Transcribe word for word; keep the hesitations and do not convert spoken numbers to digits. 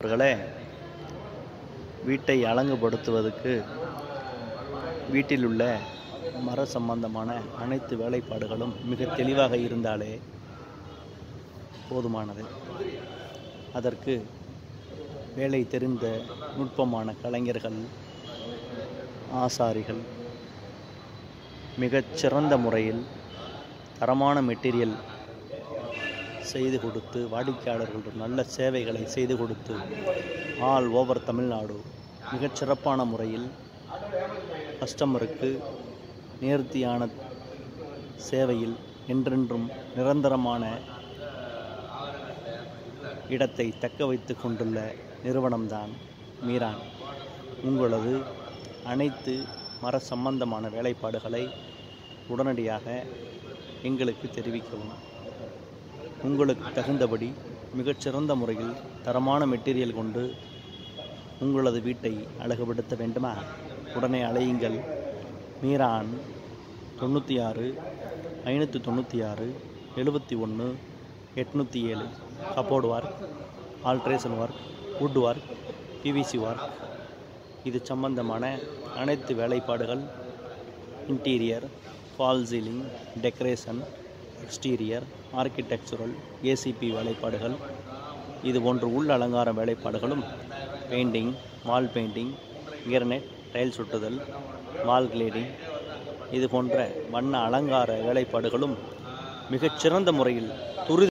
அவர்களே, வீட்டை அழகுபடுத்துவதற்கு வீட்டில் உள்ள மர சம்பந்தமான அனைத்து வேலைப்பாடுகளும் மிக தெளிவாக இருந்தாலே போதுமானது. அதற்கு வேலை தெரிந்த நுட்பமான கலைஞர்கள், ஆசாரிகள் மிகச்சிறந்த முறையில் தரமான மெட்டீரியல் செய்து கொடுத்து, வாடிக்கையாளர்களுக்கு நல்ல சேவைகளை செய்து கொடுத்து, ஆல் ஓவர் தமிழ்நாடு மிகச்சிறப்பான முறையில் கஸ்டமருக்கு நேர்த்தியான சேவையில் என்றென்றும் நிரந்தரமான இடத்தை தக்க வைத்து கொண்டுள்ள நிறுவனம்தான் மீரான். உங்களது அனைத்து மர சம்பந்தமான வேலைப்பாடுகளை உடனடியாக எங்களுக்கு தெரிவிக்கவும். உங்களுக்கு தகுந்தபடி மிகச்சிறந்த முறையில் தரமான மெட்டீரியல் கொண்டு உங்களது வீட்டை அழகுபடுத்த வேண்டுமா? உடனே அழையுங்கள். மீரான் தொண்ணூற்றி ஆறு ஐநூற்றி தொண்ணூற்றி ஆறு எழுபத்தி ஒன்று எட்நூற்றி ஏழு. Cupboard work, alteration work, wood work, PVC work, இது சம்பந்தமான அனைத்து வேலைப்பாடுகள், interior, fall ceiling, decoration, exterior, architectural, ACP வேலைப்பாடுகள், இது போன்ற உள் அலங்கார வேலைப்பாடுகளும், painting, wall painting, granite, tile சுட்டுதல், வால் கிளேடிங், இது போன்ற வண்ண அலங்கார வேலைப்பாடுகளும் மிகச்சிறந்த முறையில் துரித